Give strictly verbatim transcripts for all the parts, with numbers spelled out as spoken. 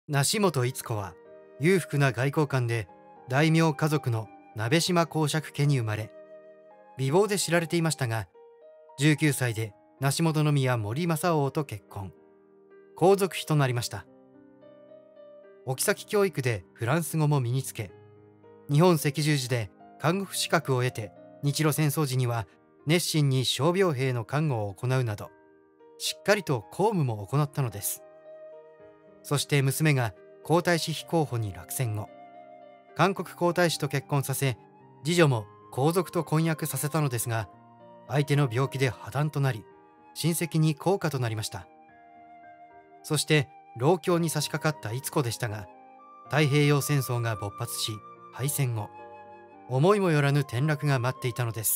梨本逸子は裕福な外交官で大名家族の鍋島公爵家に生まれ、美貌で知られていましたが、じゅうきゅうさいで梨本宮森正王と結婚、皇族妃となりました。お妃教育でフランス語も身につけ、日本赤十字で看護婦資格を得て、日露戦争時には熱心に傷病兵の看護を行うなど、しっかりと公務も行ったのです。そして娘が皇太子妃候補に落選後、韓国皇太子と結婚させ、次女も皇族と婚約させたのですが、相手の病気で破談となり、親戚に高価となりました。そして老境に差し掛かった逸子でしたが、太平洋戦争が勃発し、敗戦後、思いもよらぬ転落が待っていたのです。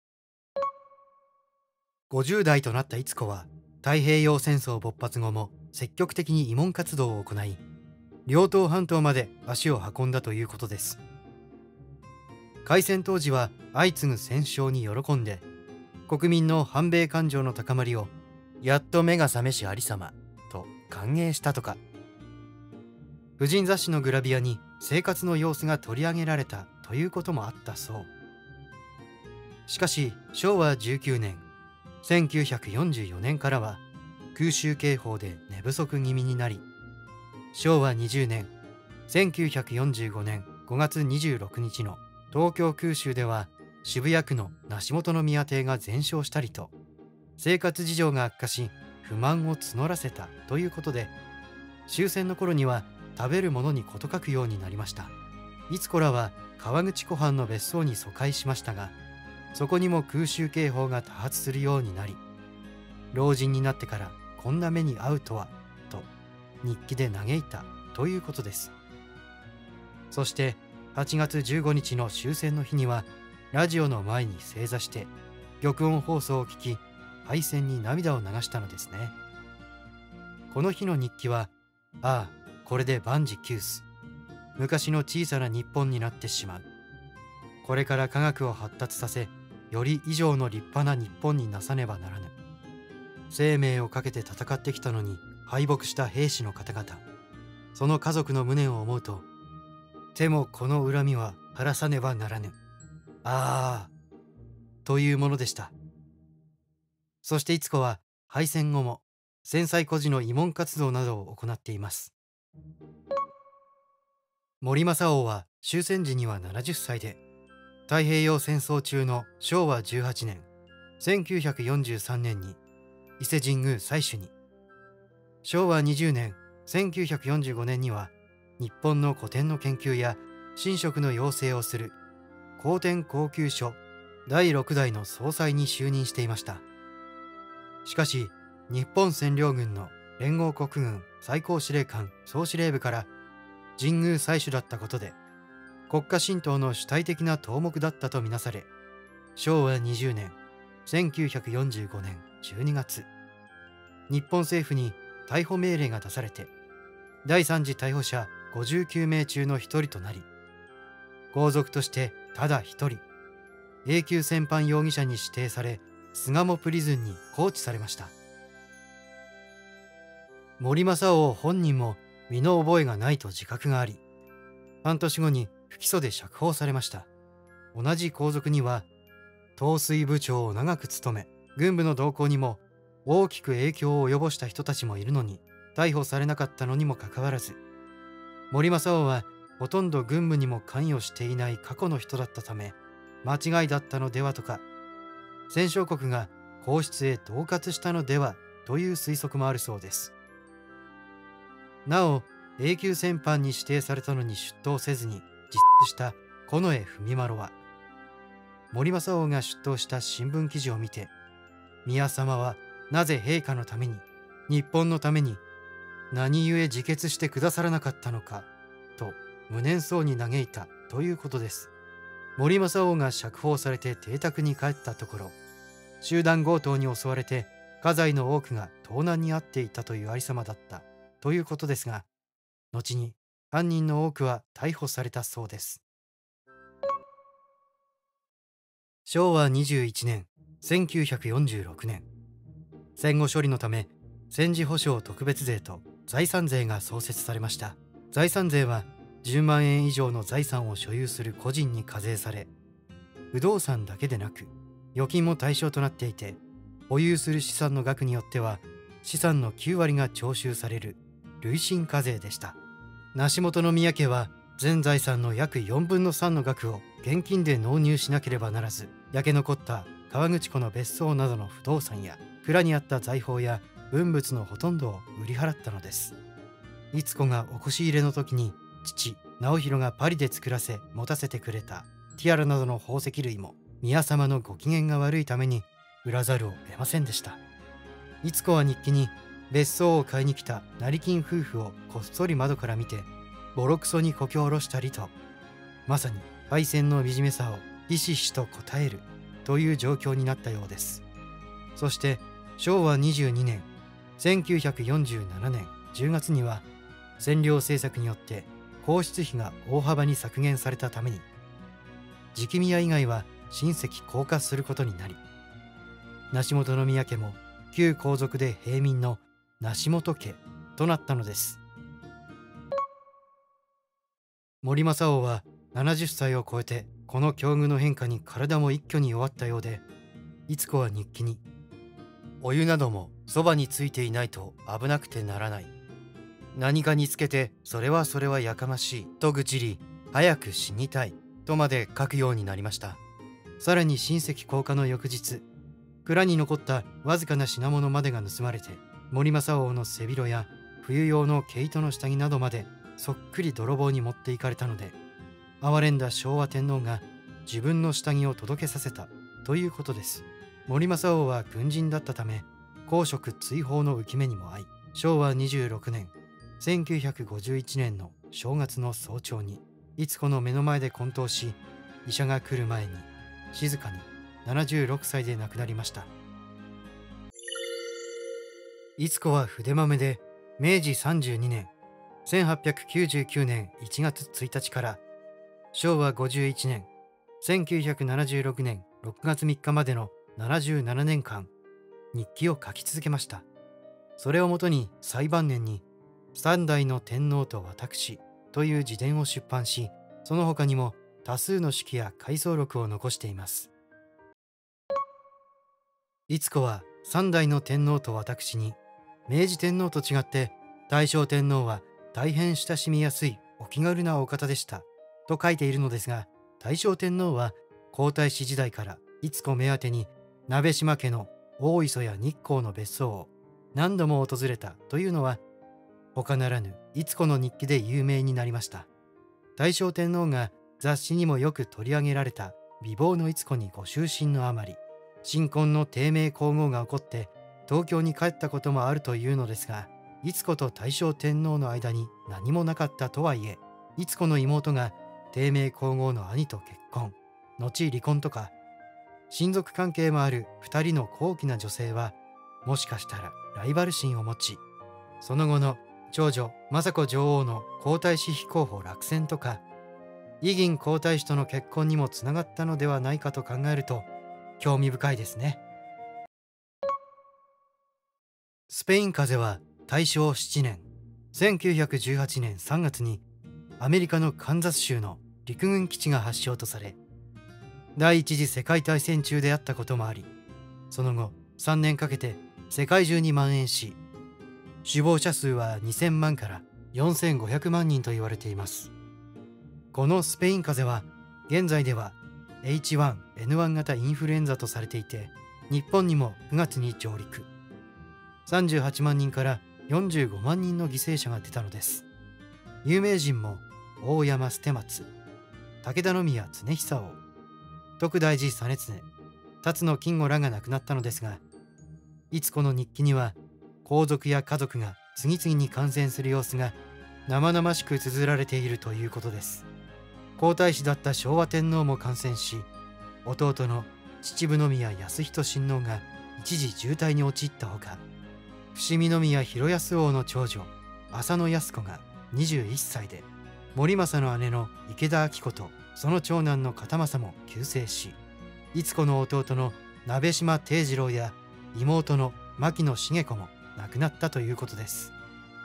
ごじゅう代となった逸子は、太平洋戦争勃発後も積極的に慰問活動を行い、遼東半島まで足を運んだということです。開戦当時は相次ぐ戦勝に喜んで、国民の反米感情の高まりをやっと目が覚めしありさまと歓迎したとか。婦人雑誌のグラビアに生活の様子が取り上げられたということもあったそう。しかししょうわじゅうきゅうねん、せんきゅうひゃくよんじゅうよねんからは空襲警報で寝不足気味になり、しょうわにじゅうねん、せんきゅうひゃくよんじゅうごねんごがつにじゅうろくにちの東京空襲では渋谷区の梨本宮邸が全焼したりと、生活事情が悪化し不満を募らせたということで、終戦の頃には食べるものに事欠くようになりました。逸子らは川口湖畔の別荘に疎開しましたが、そこにも空襲警報が多発するようになり、老人になってからこんな目に遭うとはと日記で嘆いたということです。そしてはちがつじゅうごにちの終戦の日には、ラジオの前に正座して玉音放送を聞き、敗戦に涙を流したのですね。この日の日記は、ああこれで万事休す、昔の小さな日本になってしまう、これから科学を発達させ、より以上の立派な日本になさねばならぬ、生命をかけて戦ってきたのに敗北した兵士の方々、その家族の無念を思うと、手もこの恨みは晴らさねばならぬ、ああというものでした。そして逸子は敗戦後も戦災孤児の慰問活動などを行っています。森正王は終戦時にはななじゅっさいで、太平洋戦争中のしょうわじゅうはちねん、せんきゅうひゃくよんじゅうさんねんに伊勢神宮祭主に、しょうわにじゅうねん、せんきゅうひゃくよんじゅうごねんには日本の古典の研究や神職の養成をする古典考究所だいろくだいの総裁に就任していました。しかし日本占領軍の連合国軍最高司令官総司令部から神宮祭主だったことで、国家神道の主体的な頭目だったとみなされ、しょうわにじゅうねん、せんきゅうひゃくよんじゅうごねんじゅうにがつ、日本政府に逮捕命令が出されて、だいさん次逮捕者ごじゅうきゅうめい中のひとりとなり、皇族としてただ一人永久戦犯容疑者に指定され、巣鴨プリズンに拘置されました。森正王本人も身の覚えがないと自覚があり、半年後に不起訴で釈放されました。同じ皇族には統帥部長を長く務め、軍部の動向にも大きく影響を及ぼした人たちもいるのに、逮捕されなかったのにもかかわらず、森正王はほとんど軍務にも関与していない過去の人だったため、間違いだったのではとか、戦勝国が皇室へ恫喝したのではという推測もあるそうです。なお、永久戦犯に指定されたのに出頭せずに自殺した近衛文麿は、森正王が出頭した新聞記事を見て、宮様はなぜ陛下のために、日本のために何故自決してくださらなかったのかと無念そうに嘆いたということです。森正王が釈放されて邸宅に帰ったところ、集団強盗に襲われて家財の多くが盗難に遭っていたというありさまだったということですが、後に犯人の多くは逮捕されたそうです。しょうわにじゅういちねん、せんきゅうひゃくよんじゅうろくねん、戦後処理のため戦時保障特別税と財産税が創設されました。財産税はじゅうまんえん以上の財産を所有する個人に課税され、不動産だけでなく預金も対象となっていて、保有する資産の額によっては資産のきゅうわりが徴収される累進課税でした。梨本宮家は全財産の約よんぶんのさんの額を現金で納入しなければならず、焼け残った河口湖の別荘などの不動産や蔵にあった財宝や文物のほとんどを売り払ったのです。逸子がおこし入れの時に父直弘がパリで作らせ持たせてくれたティアラなどの宝石類も宮様のご機嫌が悪いために売らざるを得ませんでした。逸子は日記に別荘を買いに来た成金夫婦をこっそり窓から見てボロクソにこき下ろしたりと、まさにパイセンの惨めさをひしひしと答えるという状況になったようです。そしてしょうわにじゅうにねんせんきゅうひゃくよんじゅうななねんじゅうがつには占領政策によって皇室費が大幅に削減されたために直宮以外は親戚降下することになり、梨本宮家も旧皇族で平民の梨本家となったのです。森正雄はななじゅっさいを超えてこの境遇の変化に体も一挙に弱ったようで、逸子は日記にお湯などもそばについていないと危なくてならない、何かにつけてそれはそれはやかましいと愚痴り、早く死にたいとまで書くようになりました。さらに親戚降下の翌日、蔵に残ったわずかな品物までが盗まれて、森正雄の背広や冬用の毛糸の下着などまでそっくり泥棒に持っていかれたので、哀れんだ昭和天皇が自分の下着を届けさせたということです。森正雄は軍人だったため公職追放の浮き目にも遭い、しょうわにじゅうろくねんせんきゅうひゃくごじゅういちねんの正月の早朝に逸子の目の前で昏倒し、医者が来る前に静かにななじゅうろくさいで亡くなりました。逸子は筆まめでめいじさんじゅうにねんせんはっぴゃくきゅうじゅうきゅうねんいちがつついたちからしょうわごじゅういちねんせんきゅうひゃくななじゅうろくねんろくがつみっかまでのななじゅうななねんかん日記を書き続けました。それをもとに最晩年に三代の天皇と私という自伝を出版し、その他にも多数の手記や回想録を残しています。逸子は三代の天皇と私に、明治天皇と違って大正天皇は大変親しみやすいお気軽なお方でしたと書いているのですが、大正天皇は皇太子時代から逸子目当てに鍋島家の大磯や日光の別荘を何度も訪れたというのは他ならぬ逸子の日記で有名になりました。大正天皇が雑誌にもよく取り上げられた美貌の逸子にご執心のあまり、新婚の低迷皇后が起こって東京に帰ったこともあるというのですが、逸子と大正天皇の間に何もなかったとはいえ、逸子の妹が低迷皇后の兄と結婚、後離婚とか親族関係もある二人の高貴な女性はもしかしたらライバル心を持ち、その後の長女政子女王の皇太子妃候補落選とか伊銀皇太子との結婚にもつながったのではないかと考えると興味深いですね。スペイン風邪は大正しちねんせんきゅうひゃくじゅうはちねんさんがつにアメリカのカンザス州の陸軍基地が発祥とされ、第一次世界大戦中であったこともあり、その後さんねんかけて世界中に蔓延し、死亡者数はにせんまんからよんせんごひゃくまんにんと言われています。このスペイン風邪は現在では エイチワンエヌワン 型インフルエンザとされていて、日本にもくがつに上陸、さんじゅうはちまんにんからよんじゅうごまんにんの犠牲者が出たのです。有名人も大山捨松、武田宮常久王、徳大寺実常、辰野金吾らが亡くなったのですが、逸子の日記には皇族や家族が次々に感染する様子が生々しく綴られているということです。皇太子だった昭和天皇も感染し、弟の秩父宮康仁親王が一時重体に陥ったほか、伏見宮広安王の長女浅野靖子がにじゅういっさいで、森政の姉の池田晶子とその長男の片政も急逝し、逸子の弟の鍋島貞次郎や妹の牧野茂子も亡くなったということです。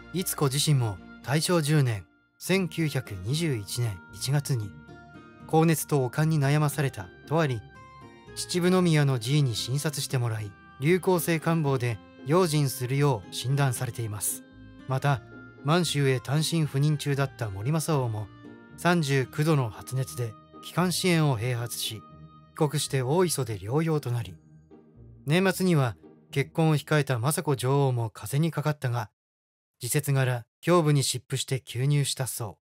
逸子自身も大正じゅうねんせんきゅうひゃくにじゅういちねんいちがつに高熱と悪寒に悩まされたとあり、秩父宮の寺医に診察してもらい、流行性感冒で用心するよう診断されています。また満州へ単身赴任中だった森正雄もさんじゅうきゅうどの発熱で気管支炎を併発し、帰国して大磯で療養となり、年末には結婚を控えた雅子女王も風邪にかかったが、時節柄胸部に湿布して吸入したそう。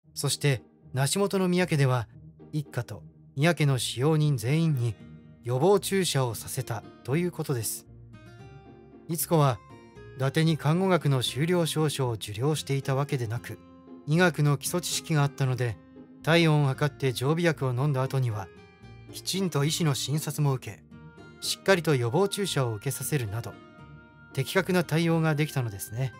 そして梨本宮家では一家と宮家の使用人全員に予防注射をさせたということです。逸子は伊達に看護学の修了証書を受領していたわけでなく、医学の基礎知識があったので、体温を測って常備薬を飲んだ後にはきちんと医師の診察も受け、しっかりと予防注射を受けさせるなど的確な対応ができたのですね。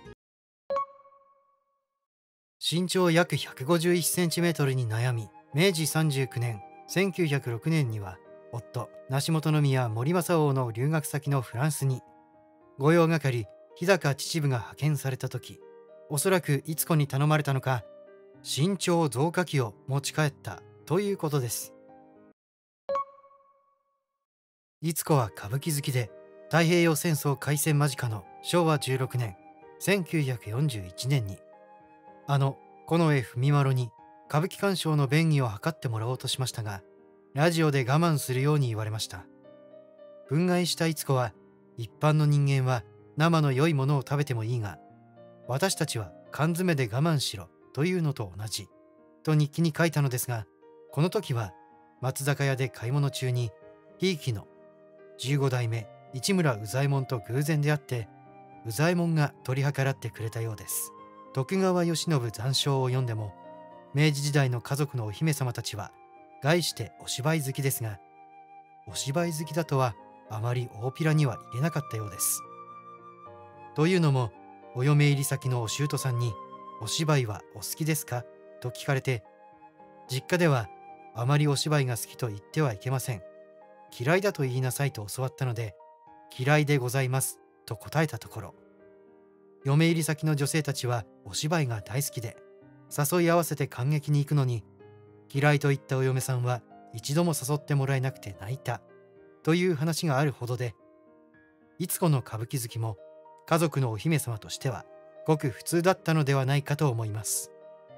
身長約ひゃくごじゅういちセンチメートルに悩み、明治さんじゅうきゅうねんせんきゅうひゃくろくねんには夫梨本宮森正雄の留学先のフランスに御用係日高秩父が派遣された時、おそらく逸子に頼まれたのか、身長増加器を持ち帰ったということです。逸子は歌舞伎好きで、太平洋戦争開戦間近のしょうわじゅうろくねんせんきゅうひゃくよんじゅういちねんにあの近衛文麿に歌舞伎鑑賞の便宜を図ってもらおうとしましたが、ラジオで我慢するように言われました。憤慨した逸子は、一般の人間は生の良いものを食べてもいいが、私たちは缶詰で我慢しろというのと同じと日記に書いたのですが、この時は松坂屋で買い物中にひいきのじゅうご代目市村宇左衛門と偶然出会って、宇左衛門が取り計らってくれたようです。徳川慶喜残照を読んでも、明治時代の家族のお姫様たちは概してお芝居好きですが、お芝居好きだとはあまり大っぴらには言えなかったようです。というのも、お嫁入り先のお舅さんにお芝居はお好きですかと聞かれて、実家ではあまりお芝居が好きと言ってはいけません、嫌いだと言いなさいと教わったので、嫌いでございますと答えたところ、嫁入り先の女性たちはお芝居が大好きで、誘い合わせて観劇に行くのに、嫌いと言ったお嫁さんは一度も誘ってもらえなくて泣いたという話があるほどで、逸子の歌舞伎好きも家族のお姫様としてはごく普通だったのではないかと思います。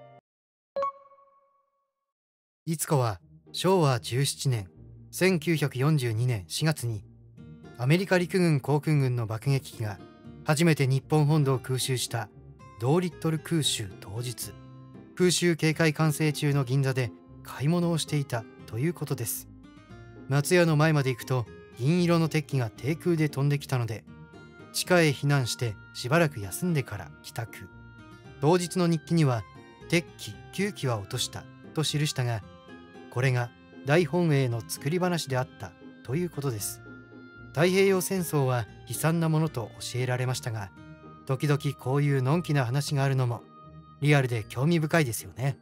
逸子はしょうわじゅうななねんせんきゅうひゃくよんじゅうにねんしがつにアメリカ陸軍航空軍の爆撃機が初めて日本本土を空襲した同リットル空襲当日、空襲警戒管制中の銀座で買い物をしていたということです。松屋の前まで行くと銀色の鉄器が低空で飛んできたので、地下へ避難してしばらく休んでから帰宅。当日の日記には鉄器きゅうきは落としたと記したが、これが大本営の作り話であったということです。太平洋戦争は悲惨なものと教えられましたが、時々こういうのんきな話があるのもリアルで興味深いですよね。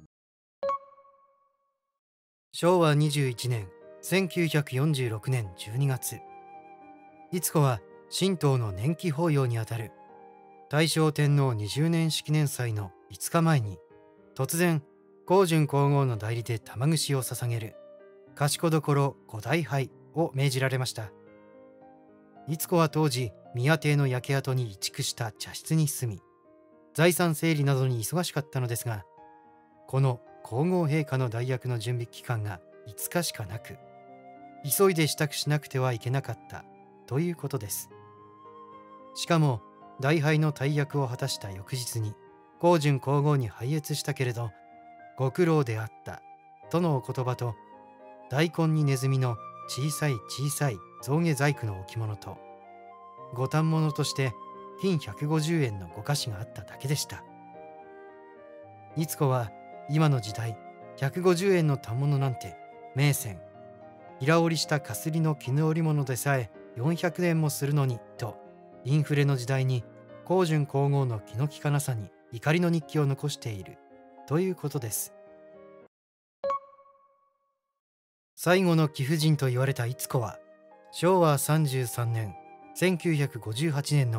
しょうわにじゅういちねんせんきゅうひゃくよんじゅうろくねんじゅうにがつ、逸子は神道の年季法要にあたる大正天皇にじゅうねん式年祭のいつかまえに、突然光順皇后の代理で玉串を捧げる賢所五大杯を命じられました。逸子は当時宮邸の焼け跡に移築した茶室に住み、財産整理などに忙しかったのですが、この皇后陛下の代役の準備期間がいつかしかなく、急いで支度しなくてはいけなかったということです。しかも大杯の大役を果たした翌日に光順皇后に拝謁したけれど、ご苦労であったとのお言葉と、大根にネズミの小さい小さい象牙細工の置物と、ご反物として金ひゃくごじゅうえんのご菓子があっただけでした。逸子は今の時代ひゃくごじゅうえんの反物なんて名銭、平織りしたかすりの絹織物でさえよんひゃくえんもするのにと、インフレの時代に光順皇后の気の利かなさに怒りの日記を残しているということです。最後の貴婦人と言われた逸子は、しょうわさんじゅうさんねんせんきゅうひゃくごじゅうはちねんの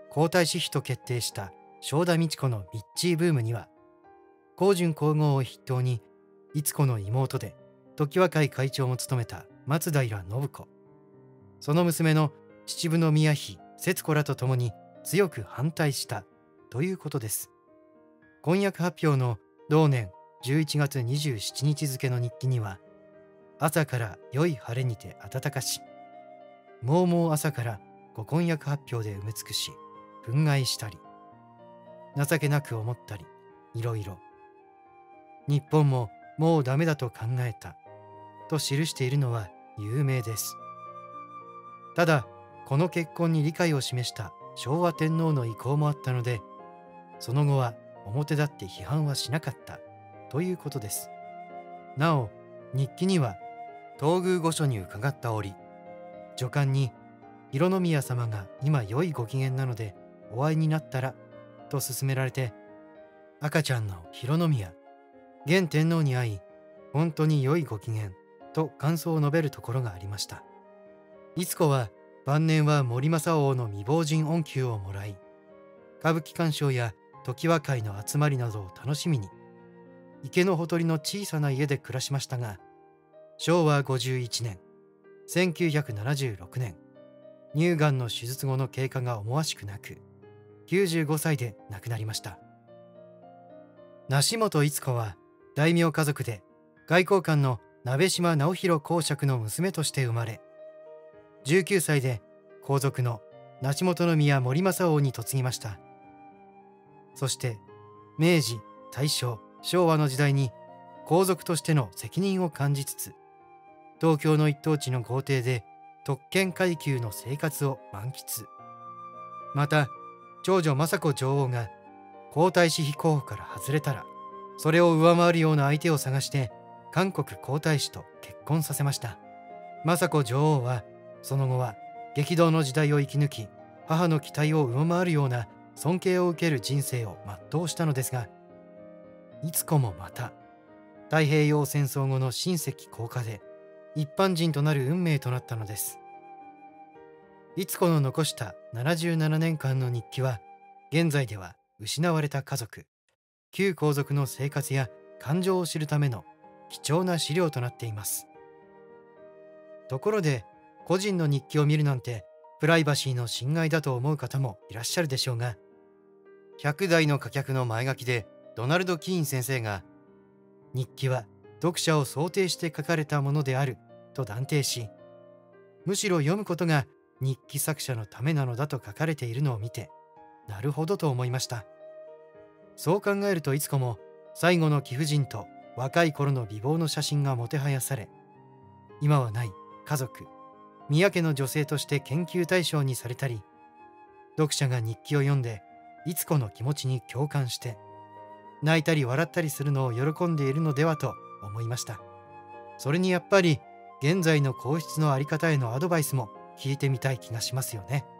皇太子妃と決定した正田美智子のミッチーブームには、光順皇后を筆頭に逸子の妹で常盤会会長も務めた松平信子、その娘の秩父宮妃節子らと共に強く反対したということです。婚約発表の同年じゅういちがつにじゅうしちにち付の日記には、朝から良い晴れにて暖かし、もうもう朝からご婚約発表で埋め尽くし、憤慨したり、情けなく思ったり、いろいろ。日本ももうダメだと考えた、と記しているのは有名です。ただ、この結婚に理解を示した昭和天皇の意向もあったので、その後は表立って批判はしなかったということです。なお、日記には、東宮御所に伺った折、女官に、浩宮様が今良いご機嫌なのでお会いになったら、と勧められて、赤ちゃんの浩宮、現天皇に会い、本当に良いご機嫌、と感想を述べるところがありました。逸子は晩年は森正王の未亡人恩給をもらい、歌舞伎鑑賞や常盤会の集まりなどを楽しみに、池のほとりの小さな家で暮らしましたが、しょうわごじゅういちねん、せんきゅうひゃくななじゅうろくねん、乳がんの手術後の経過が思わしくなく、きゅうじゅうごさいで亡くなりました。梨本逸子は大名家族で外交官の鍋島直弘公爵の娘として生まれ、じゅうきゅうさいで皇族の梨本宮森正王に嫁ぎました。そして明治、大正、昭和の時代に皇族としての責任を感じつつ、東京の一等地の豪邸で特権階級の生活を満喫。また長女雅子女王が皇太子妃候補から外れたら、それを上回るような相手を探して韓国皇太子と結婚させました。雅子女王はその後は激動の時代を生き抜き、母の期待を上回るような尊敬を受ける人生を全うしたのですが、逸子もまた太平洋戦争後の親戚降下で一般人となる運命となったのです。逸子の残したななじゅうななねんかんの日記は、現在では失われた家族、旧皇族の生活や感情を知るための貴重な資料となっています。ところで、個人の日記を見るなんてプライバシーの侵害だと思う方もいらっしゃるでしょうが、ひゃくだいの貨客の前書きでドナルド・キーン先生が、日記は読者を想定して書かれたものであると断定し、むしろ読むことが日記作者のためなのだと書かれているのを見て、なるほどと思いました。そう考えると、逸子も最後の貴婦人と若い頃の美貌の写真がもてはやされ、今はない家族、宮家の女性として研究対象にされたり、読者が日記を読んで逸子の気持ちに共感して泣いたり笑ったりするのを喜んでいるのではと思いました。それにやっぱり現在の皇室の在り方へのアドバイスも聞いてみたい気がしますよね。